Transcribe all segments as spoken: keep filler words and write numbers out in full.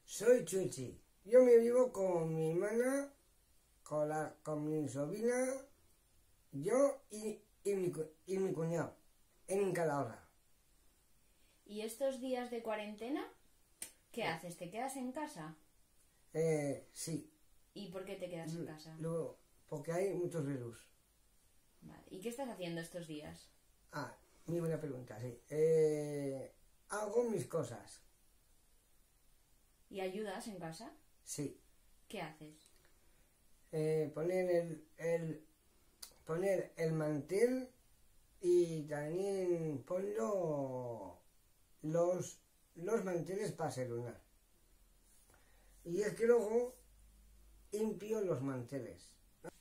Soy Chuchi. Yo me vivo con mi hermana, con, la, con mi sobrina, yo y, y, mi, y mi cuñado, en Calahorra. ¿Y estos días de cuarentena, qué haces? ¿Te quedas en casa? Eh, sí. ¿Y por qué te quedas en casa? Luego, porque hay muchos virus. Vale. ¿Y qué estás haciendo estos días? Ah, muy buena pregunta, sí. Eh, hago mis cosas. ¿Y ayudas en casa? Sí. ¿Qué haces? Eh, poner el, el poner el mantel y también pongo los, los manteles para selunar. Y es que luego limpio los manteles.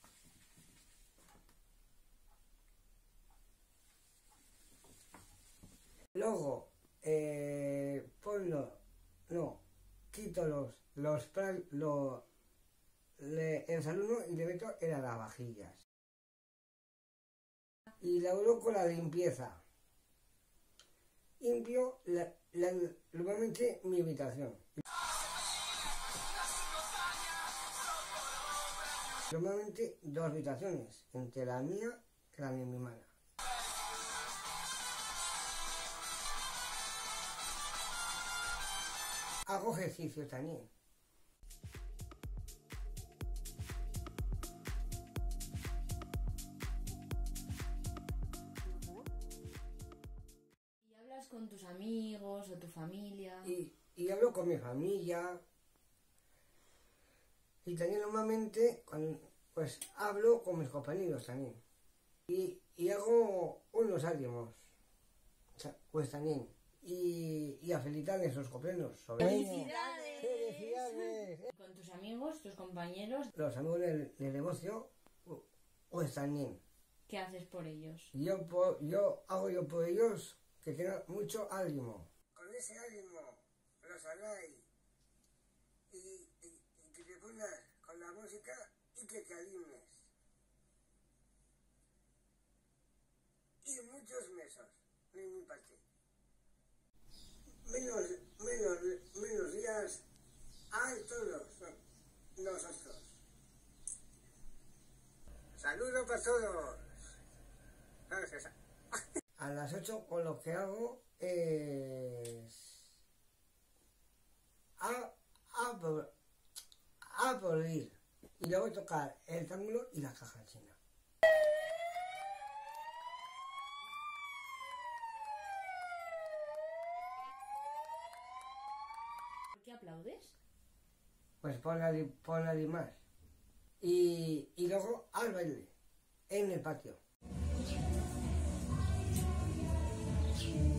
Luego eh, ponlo, no, quito los, los, los le, el saluno y le meto en las lavavajillas. Y la hago con la limpieza. Limpio la, la, normalmente mi habitación. Normalmente dos habitaciones, entre la mía y la de mi hermana. Hago ejercicio también. ¿Y hablas con tus amigos o tu familia? Y, y hablo con mi familia. Y también normalmente con, pues hablo con mis compañeros también. Y, y hago unos ánimos. O sea, pues también. Y, y a felicitarles sus cumpleaños. ¡Felicidades! ¡Felicidades! ¿Con tus amigos, tus compañeros? Los amigos del, del negocio, pues también. ¿Qué haces por ellos? Yo, yo hago yo por ellos que tengan mucho ánimo. Con ese ánimo los habláis y, y, y que te pongas con la música y que te animes. Y muchos meses de mi parte. Menos, menos, menos días hay todos nosotros. Saludos para todos. A las ocho con lo que hago es a, a, por, a por ir y luego tocar el triángulo y la caja china. ¿Por qué aplaudes? Pues ponla, ponla más. Y, y luego al baile en el patio.